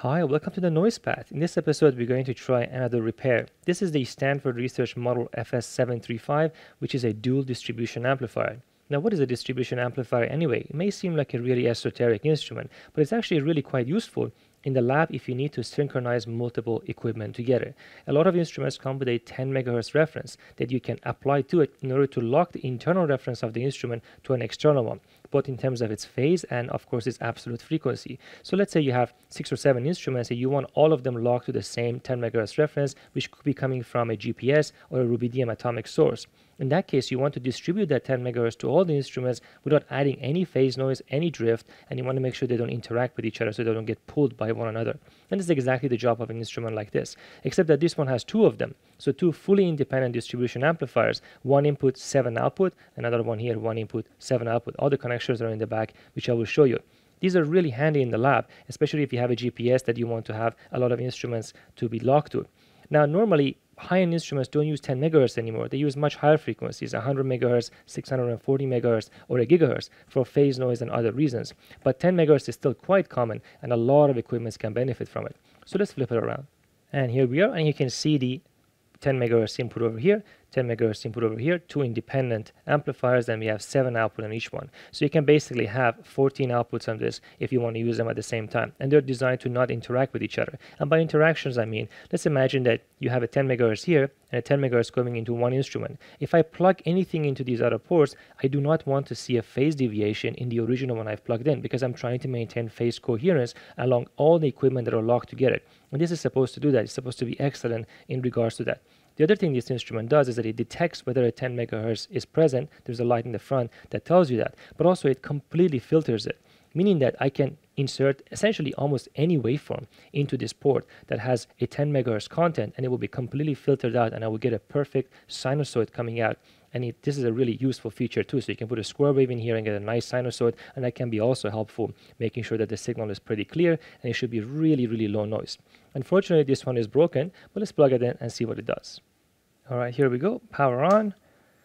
Hi, welcome to the Noise Path. In this episode, we're going to try another repair. This is the Stanford Research Model FS735, which is a dual distribution amplifier. Now, what is a distribution amplifier anyway? It may seem like a really esoteric instrument, but it's actually really quite useful in the lab if you need to synchronize multiple equipment together. A lot of instruments come with a 10 megahertz reference that you can apply to it in order to lock the internal reference of the instrument to an external one, both in terms of its phase and of course its absolute frequency. So let's say you have 6 or 7 instruments and you want all of them locked to the same 10 megahertz reference, which could be coming from a GPS or a rubidium atomic source. In that case, you want to distribute that 10 megahertz to all the instruments without adding any phase noise, any drift, and you want to make sure they don't interact with each other so they don't get pulled by one another. And this is exactly the job of an instrument like this, except that this one has 2 of them. So 2 fully independent distribution amplifiers, 1 input, 7 output, another one here, 1 input, 7 output. All the connectors are in the back, which I will show you. These are really handy in the lab, especially if you have a GPS that you want to have a lot of instruments to be locked to. Now, normally, high-end instruments don't use 10 megahertz anymore. They use much higher frequencies, 100 megahertz, 640 megahertz, or a gigahertz for phase noise and other reasons. But 10 megahertz is still quite common, and a lot of equipments can benefit from it. So let's flip it around. And here we are, and you can see the 10 megahertz input over here, 10 megahertz input over here, 2 independent amplifiers, and we have 7 output on each one. So you can basically have 14 outputs on this if you want to use them at the same time. And they're designed to not interact with each other. And by interactions, I mean, let's imagine that you have a 10 megahertz here and a 10 megahertz going into one instrument. If I plug anything into these other ports, I do not want to see a phase deviation in the original one I've plugged in because I'm trying to maintain phase coherence along all the equipment that are locked together. And this is supposed to do that. It's supposed to be excellent in regards to that. The other thing this instrument does is that it detects whether a 10 megahertz is present. There's a light in the front that tells you that, but also it completely filters it, meaning that I can insert essentially almost any waveform into this port that has a 10 megahertz content, and it will be completely filtered out, and I will get a perfect sinusoid coming out. And this is a really useful feature too, so you can put a square wave in here and get a nice sinusoid, and that can be also helpful, making sure that the signal is pretty clear, and it should be really, really low noise. Unfortunately, this one is broken, but let's plug it in and see what it does. All right, here we go, power on,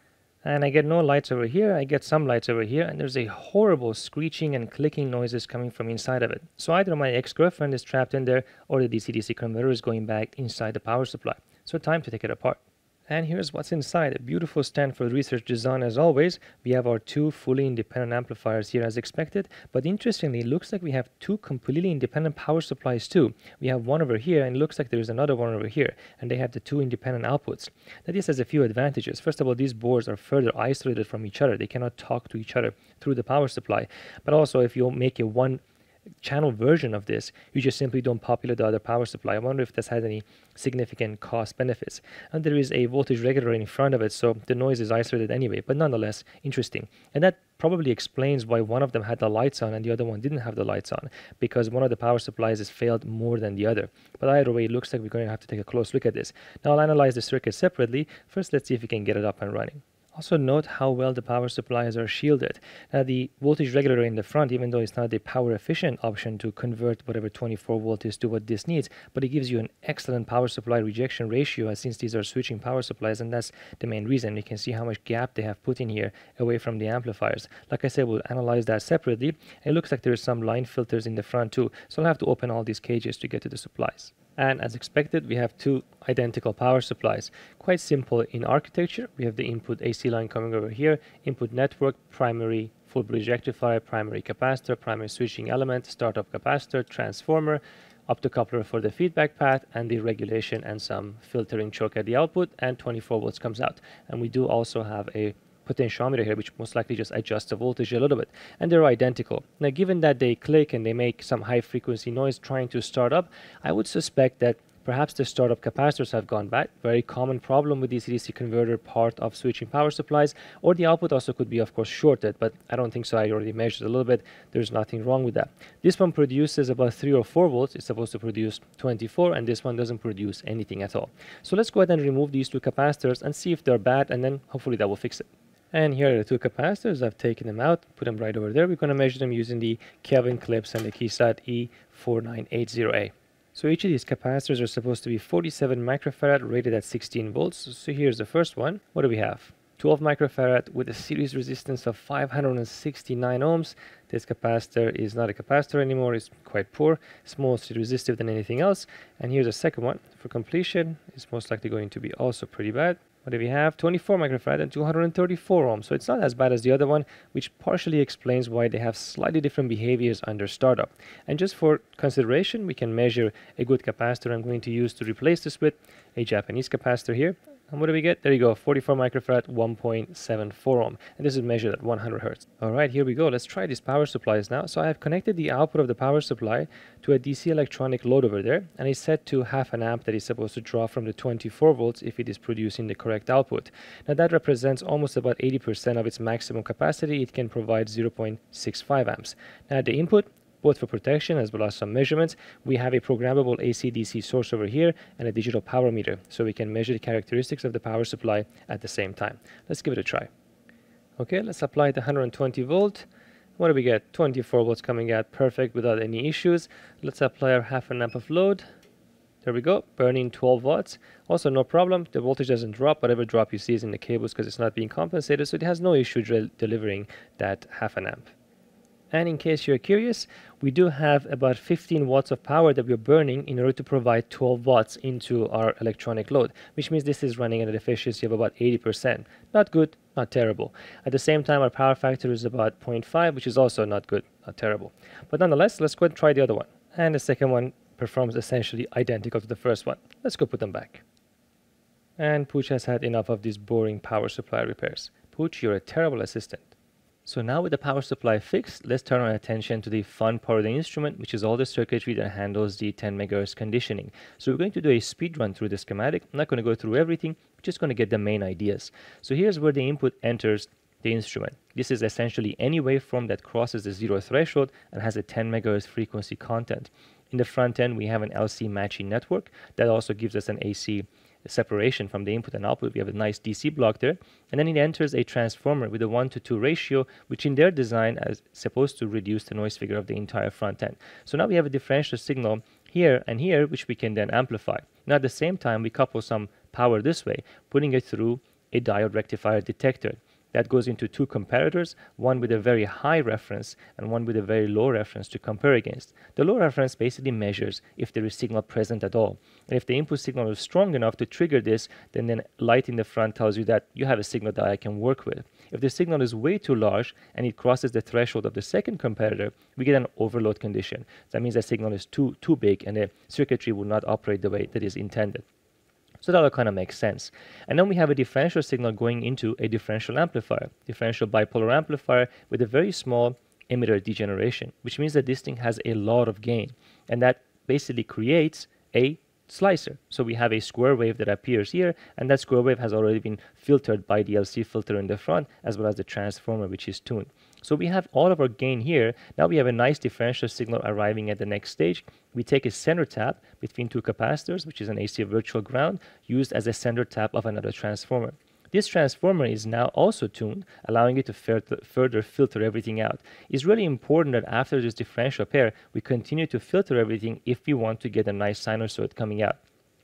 and I get no lights over here, I get some lights over here, and there's a horrible screeching and clicking noises coming from inside of it. So either my ex-girlfriend is trapped in there, or the DC-DC converter is going back inside the power supply. So time to take it apart. And here's what's inside. A beautiful Stanford research design as always. We have our 2 fully independent amplifiers here as expected, but interestingly, it looks like we have 2 completely independent power supplies too. We have one over here, and it looks like there's another one over here, and they have the 2 independent outputs. Now this has a few advantages. First of all, these boards are further isolated from each other. They cannot talk to each other through the power supply. But also, if you make a one channel version of this, you just simply don't populate the other power supply. I wonder if this has any significant cost benefits. And there is a voltage regulator in front of it, so the noise is isolated anyway, but nonetheless interesting. And that probably explains why one of them had the lights on and the other one didn't have the lights on, because one of the power supplies has failed more than the other. But either way, it looks like we're going to have to take a close look at this. Now I'll analyze the circuit separately. First, let's see if we can get it up and running. Also note how well the power supplies are shielded. Now the voltage regulator in the front, even though it's not a power efficient option to convert whatever 24 volt is to what this needs, but it gives you an excellent power supply rejection ratio, since these are switching power supplies, and that's the main reason. You can see how much gap they have put in here away from the amplifiers. Like I said, we'll analyze that separately. It looks like there's some line filters in the front too, so I'll have to open all these cages to get to the supplies. And as expected, we have 2 identical power supplies. Quite simple in architecture. We have the input AC line coming over here, input network, primary full bridge rectifier, primary capacitor, primary switching element, startup capacitor, transformer, optocoupler for the feedback path, and the regulation and some filtering choke at the output, and 24 volts comes out. And we do also have a potentiometer here, which most likely just adjusts the voltage a little bit, and they're identical. Now, given that they click and they make some high frequency noise trying to start up, I would suspect that perhaps the startup capacitors have gone bad. Very common problem with DC-DC converter part of switching power supplies, or the output also could be of course shorted, but I don't think so. I already measured a little bit. There's nothing wrong with that. This one produces about 3 or 4 volts. It's supposed to produce 24, and this one doesn't produce anything at all. So let's go ahead and remove these 2 capacitors and see if they're bad, and then hopefully that will fix it. And here are the 2 capacitors. I've taken them out, put them right over there. We're going to measure them using the Kelvin clips and the Keysat E4980A. So each of these capacitors are supposed to be 47 microfarad rated at 16 volts. So here's the first one. What do we have? 12 microfarad with a series resistance of 569 ohms. This capacitor is not a capacitor anymore, it's quite poor. It's mostly resistive than anything else. And here's a second one. For completion, it's most likely going to be also pretty bad. What do we have? 24 microfarad and 234 ohms. So it's not as bad as the other one, which partially explains why they have slightly different behaviors under startup. And just for consideration, we can measure a good capacitor I'm going to use to replace this with a Japanese capacitor here. And what do we get? There you go, 44 microfarad, 1.74 ohm. And this is measured at 100 hertz. All right, here we go. Let's try these power supplies now. So I have connected the output of the power supply to a DC electronic load over there, and it's set to 0.5 amp that is supposed to draw from the 24 volts if it is producing the correct output. Now that represents almost about 80% of its maximum capacity. It can provide 0.65 amps. Now at the input, both for protection as well as some measurements, we have a programmable AC-DC source over here and a digital power meter, so we can measure the characteristics of the power supply at the same time. Let's give it a try. Okay, let's apply the 120 volt. What do we get? 24 volts coming out perfect without any issues. Let's apply our 0.5 amp of load. There we go, burning 12 watts. Also no problem, the voltage doesn't drop. Whatever drop you see is in the cables because it's not being compensated, so it has no issue delivering that 0.5 amp. And in case you're curious, we do have about 15 watts of power that we're burning in order to provide 12 watts into our electronic load, which means this is running at an efficiency of about 80%. Not good, not terrible. At the same time, our power factor is about 0.5, which is also not good, not terrible. But nonetheless, let's go and try the other one. And the second one performs essentially identical to the first one. Let's go put them back. And Pooch has had enough of these boring power supply repairs. Pooch, you're a terrible assistant. So now with the power supply fixed, let's turn our attention to the fun part of the instrument, which is all the circuitry that handles the 10 MHz conditioning. So we're going to do a speed run through the schematic. I'm not going to go through everything, we're just going to get the main ideas. So here's where the input enters the instrument. This is essentially any waveform that crosses the zero threshold and has a 10 MHz frequency content. In the front end, we have an LC matching network that also gives us an AC separation from the input and output. We have a nice DC block there, and then it enters a transformer with a 1:2 ratio, which in their design is supposed to reduce the noise figure of the entire front end. So now we have a differential signal here and here, which we can then amplify. Now at the same time, we couple some power this way, putting it through a diode rectifier detector. That goes into two comparators, one with a very high reference and one with a very low reference to compare against. The low reference basically measures if there is signal present at all. And if the input signal is strong enough to trigger this, then light in the front tells you that you have a signal that I can work with. If the signal is way too large and it crosses the threshold of the second comparator, we get an overload condition. That means the signal is too big and the circuitry will not operate the way that is intended. So that all kind of makes sense. And then we have a differential signal going into a differential amplifier, differential bipolar amplifier with a very small emitter degeneration, which means that this thing has a lot of gain. And that basically creates a slicer. So we have a square wave that appears here, and that square wave has already been filtered by the LC filter in the front, as well as the transformer, which is tuned. So we have all of our gain here. Now we have a nice differential signal arriving at the next stage. We take a center tap between two capacitors, which is an AC virtual ground, used as a center tap of another transformer. This transformer is now also tuned, allowing it to further filter everything out. It's really important that after this differential pair, we continue to filter everything if we want to get a nice sinusoid coming out.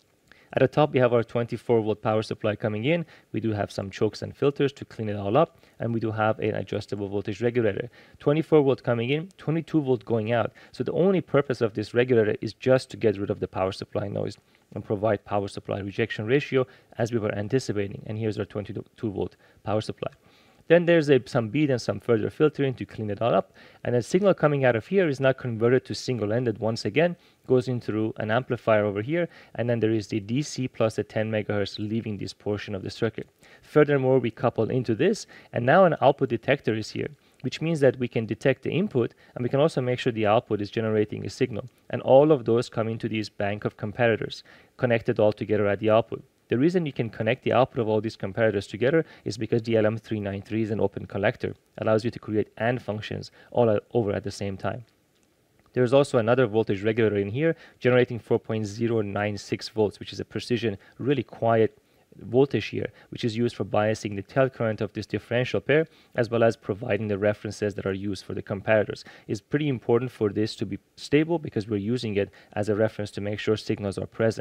At the top, we have our 24-volt power supply coming in. We do have some chokes and filters to clean it all up, and we do have an adjustable voltage regulator. 24-volt coming in, 22-volt going out. So the only purpose of this regulator is just to get rid of the power supply noise and provide power supply rejection ratio as we were anticipating. And here's our 22-volt power supply. Then there's some bead and some further filtering to clean it all up. And the signal coming out of here is now converted to single-ended once again, goes in through an amplifier over here, and then there is the DC plus the 10 megahertz leaving this portion of the circuit. Furthermore, we couple into this, and now an output detector is here, which means that we can detect the input, and we can also make sure the output is generating a signal. And all of those come into these bank of comparators, connected all together at the output. The reason you can connect the output of all these comparators together is because the LM393 is an open collector, allows you to create AND functions all over at the same time. There's also another voltage regulator in here, generating 4.096 volts, which is a precision, really quiet voltage here, which is used for biasing the tail current of this differential pair, as well as providing the references that are used for the comparators. It's pretty important for this to be stable because we're using it as a reference to make sure signals are present.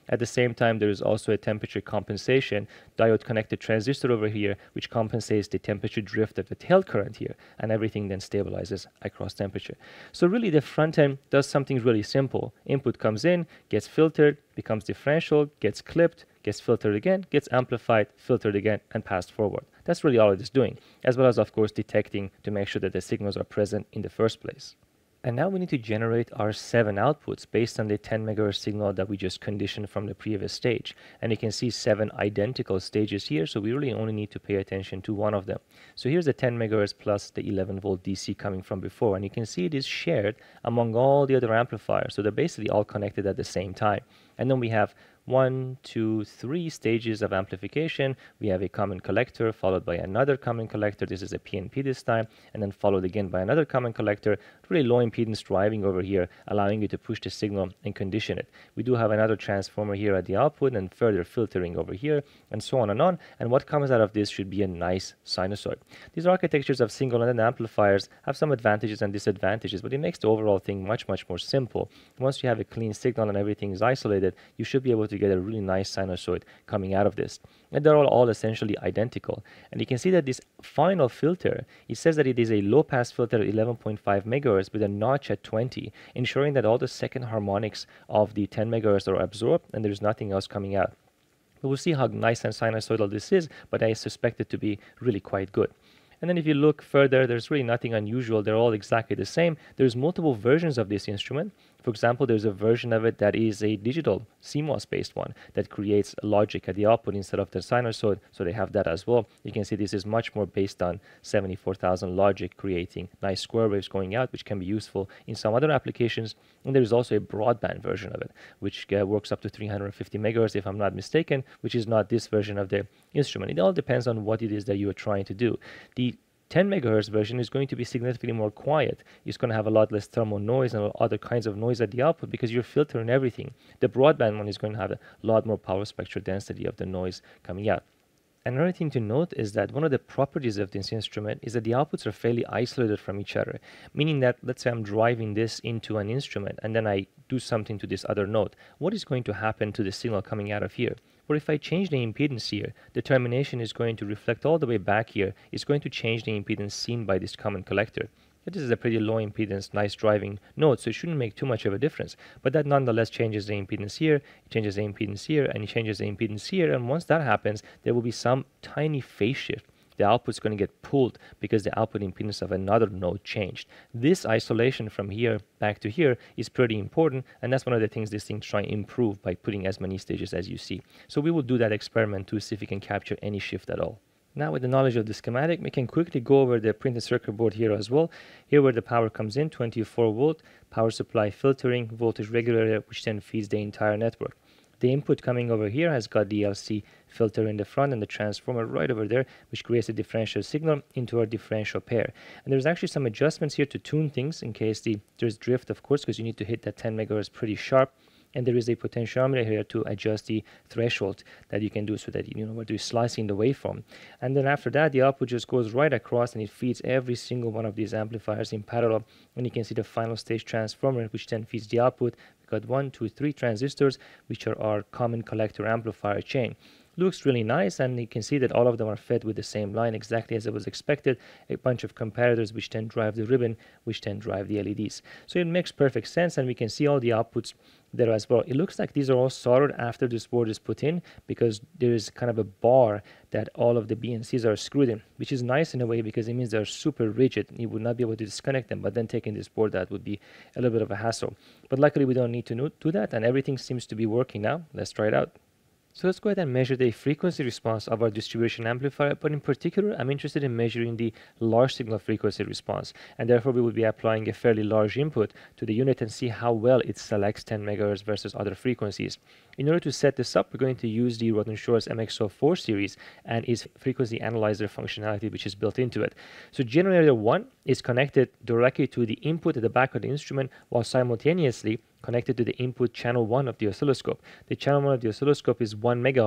At the same time, there is also a temperature compensation diode connected transistor over here, which compensates the temperature drift of the tail current here, and everything then stabilizes across temperature. So really the front end does something really simple. Input comes in, gets filtered, becomes differential, gets clipped, gets filtered again, gets amplified, filtered again, and passed forward. That's really all it is doing, as well as, of course, detecting to make sure that the signals are present in the first place. And now we need to generate our 7 outputs based on the 10 megahertz signal that we just conditioned from the previous stage. And you can see 7 identical stages here, so we really only need to pay attention to one of them. So here's the 10 megahertz plus the 11 volt DC coming from before, and you can see it is shared among all the other amplifiers, so they're basically all connected at the same time. And then we have 1, 2, 3 stages of amplification. We have a common collector followed by another common collector. This is a TNP this time, and then followed again by another common collector. Really low impedance driving over here, allowing you to push the signal and condition it. We do have another transformer here at the output and further filtering over here, and so on and on. And what comes out of this should be a nice sinusoid. These architectures of single-ended amplifiers have some advantages and disadvantages, but it makes the overall thing much, much more simple. Once you have a clean signal and everything is isolated, you should be able to get a really nice sinusoid coming out of this. And they're all essentially identical. And you can see that this final filter, it says that it is a low-pass filter at 11.5 megahertz with a notch at 20, ensuring that all the second harmonics of the 10 megahertz are absorbed and there's nothing else coming out. But we'll see how nice and sinusoidal this is, but I suspect it to be really quite good. And then if you look further, there's really nothing unusual. They're all exactly the same. There's multiple versions of this instrument. For example, there's a version of it that is a digital CMOS-based one that creates logic at the output instead of the sinusoid, so they have that as well. You can see this is much more based on 74,000 logic, creating nice square waves going out, which can be useful in some other applications. And there's also a broadband version of it, which works up to 350 megahertz, if I'm not mistaken, which is not this version of the instrument. It all depends on what it is that you are trying to do. The 10 megahertz version is going to be significantly more quiet. It's going to have a lot less thermal noise and other kinds of noise at the output because you're filtering everything. The broadband one is going to have a lot more power spectral density of the noise coming out. Another thing to note is that one of the properties of this instrument is that the outputs are fairly isolated from each other, meaning that, let's say I'm driving this into an instrument and then I do something to this other node. What is going to happen to the signal coming out of here? Or if I change the impedance here, the termination is going to reflect all the way back here. It's going to change the impedance seen by this common collector. This is a pretty low impedance, nice driving node, so it shouldn't make too much of a difference. But that nonetheless changes the impedance here, it changes the impedance here, and it changes the impedance here. And once that happens, there will be some tiny phase shift. The output's going to get pulled because the output impedance of another node changed. This isolation from here back to here is pretty important, and that's one of the things this thing try to improve by putting as many stages as you see. So we will do that experiment to see if we can capture any shift at all. Now with the knowledge of the schematic, we can quickly go over the printed circuit board here as well. Here where the power comes in, 24 volt, power supply filtering, voltage regulator, which then feeds the entire network. The input coming over here has got the LC filter in the front and the transformer right over there, which creates a differential signal into our differential pair. And there's actually some adjustments here to tune things in case there's drift, of course, because you need to hit that 10 megahertz pretty sharp. And there is a potentiometer here to adjust the threshold that you can do so that you know what to slicing the waveform. And then after that, the output just goes right across and it feeds every single one of these amplifiers in parallel. And you can see the final stage transformer, which then feeds the output. We've got 1, 2, 3 transistors, which are our common collector amplifier chain. Looks really nice, and you can see that all of them are fed with the same line exactly as it was expected. A bunch of comparators which then drive the ribbon, which then drive the LEDs. So it makes perfect sense, and we can see all the outputs there as well. It looks like these are all soldered after this board is put in, because there is kind of a bar that all of the BNCs are screwed in, which is nice in a way because it means they're super rigid. You would not be able to disconnect them, but then taking this board, that would be a little bit of a hassle. But luckily we don't need to do that, and everything seems to be working now. Let's try it out. So let's go ahead and measure the frequency response of our distribution amplifier, but in particular, I'm interested in measuring the large signal frequency response, and therefore we will be applying a fairly large input to the unit and see how well it selects 10 MHz versus other frequencies. In order to set this up, we're going to use the Roden Shores MX04 series and its frequency analyzer functionality, which is built into it. So generator 1 is connected directly to the input at the back of the instrument, while simultaneously connected to the input channel 1 of the oscilloscope. The channel 1 of the oscilloscope is 1 megaohm,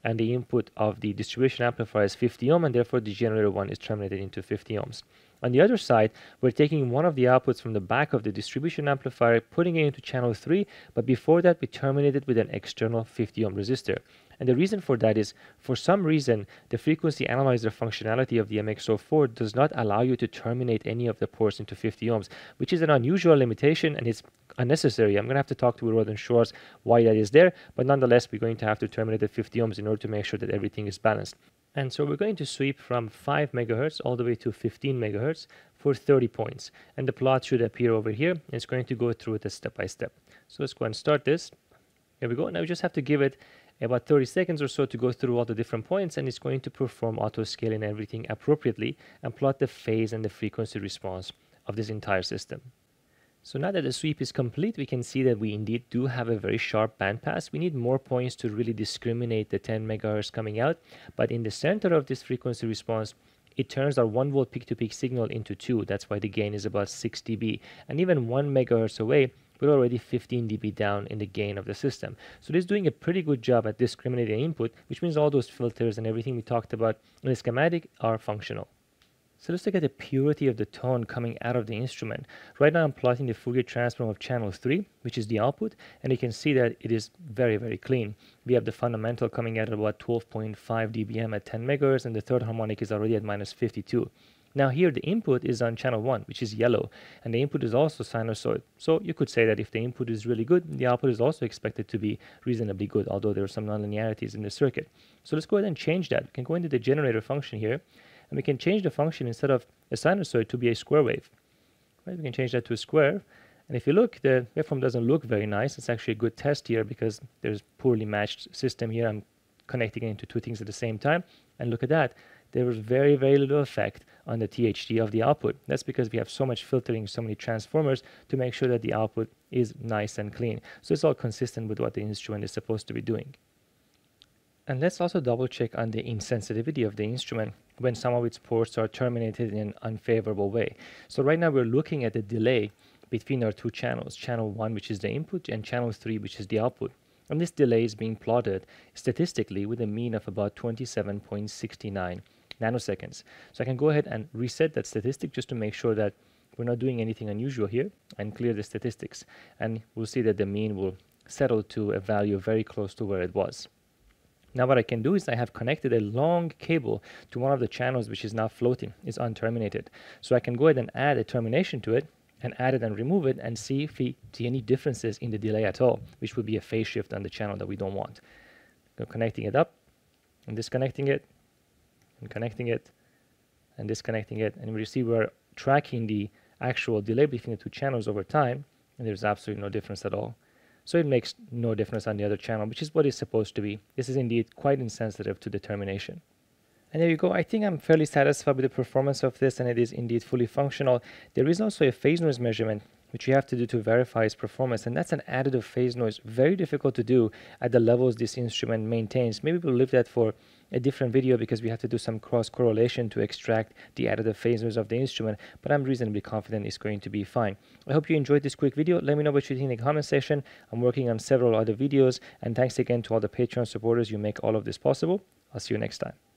and the input of the distribution amplifier is 50 ohm, and therefore the generator 1 is terminated into 50 ohms. On the other side, we're taking one of the outputs from the back of the distribution amplifier, putting it into channel 3, but before that we terminate it with an external 50 ohm resistor. And the reason for that is, for some reason, the frequency analyzer functionality of the MX04 does not allow you to terminate any of the ports into 50 ohms, which is an unusual limitation and it's unnecessary. I'm going to have to talk to Rod and Schwartz why that is there, but nonetheless, we're going to have to terminate at 50 ohms in order to make sure that everything is balanced. And so we're going to sweep from 5 megahertz all the way to 15 megahertz for 30 points. And the plot should appear over here. And it's going to go through it step by step. So let's go and start this. Here we go. Now we just have to give it about 30 seconds or so to go through all the different points, and it's going to perform auto scaling everything appropriately and plot the phase and the frequency response of this entire system. So now that the sweep is complete, we can see that we indeed do have a very sharp bandpass. We need more points to really discriminate the 10 megahertz coming out, but in the center of this frequency response, it turns our 1 volt peak-to-peak signal into 2. That's why the gain is about 6 dB. And even 1 megahertz away, we're already 15 dB down in the gain of the system. So this is doing a pretty good job at discriminating input, which means all those filters and everything we talked about in the schematic are functional. So let's look at the purity of the tone coming out of the instrument. Right now I'm plotting the Fourier transform of channel 3, which is the output, and you can see that it is very, very clean. We have the fundamental coming out at about 12.5 dBm at 10 megahertz, and the third harmonic is already at minus 52. Now here the input is on channel 1, which is yellow, and the input is also sinusoid. So you could say that if the input is really good, the output is also expected to be reasonably good, although there are some nonlinearities in the circuit. So let's go ahead and change that. We can go into the generator function here, and we can change the function instead of a sinusoid to be a square wave. Right? We can change that to a square. And if you look, the waveform doesn't look very nice. It's actually a good test here because there's poorly matched system here. I'm connecting it into two things at the same time. And look at that. There was very, very little effect on the THD of the output. That's because we have so much filtering, so many transformers to make sure that the output is nice and clean. So it's all consistent with what the instrument is supposed to be doing. And let's also double check on the insensitivity of the instrument when some of its ports are terminated in an unfavorable way. So right now we're looking at the delay between our two channels, channel 1, which is the input, and channel 3, which is the output. And this delay is being plotted statistically with a mean of about 27.69 nanoseconds. So I can go ahead and reset that statistic just to make sure that we're not doing anything unusual here and clear the statistics. And we'll see that the mean will settle to a value very close to where it was. Now what I can do is I have connected a long cable to one of the channels which is now floating, is unterminated. So I can go ahead and add a termination to it and add it and remove it and see if we see any differences in the delay at all, which would be a phase shift on the channel that we don't want. So connecting it up and disconnecting it and connecting it and disconnecting it, and we see we're tracking the actual delay between the two channels over time, and there's absolutely no difference at all. So it makes no difference on the other channel, which is what it's supposed to be. This is indeed quite insensitive to the termination. And there you go. I think I'm fairly satisfied with the performance of this, and it is indeed fully functional. There is also a phase noise measurement which you have to do to verify its performance, and that's an additive phase noise. Very difficult to do at the levels this instrument maintains. Maybe we'll leave that for a different video because we have to do some cross correlation to extract the additive phase noise of the instrument, but I'm reasonably confident it's going to be fine. I hope you enjoyed this quick video. Let me know what you think in the comment section. I'm working on several other videos, and thanks again to all the Patreon supporters. You make all of this possible. I'll see you next time.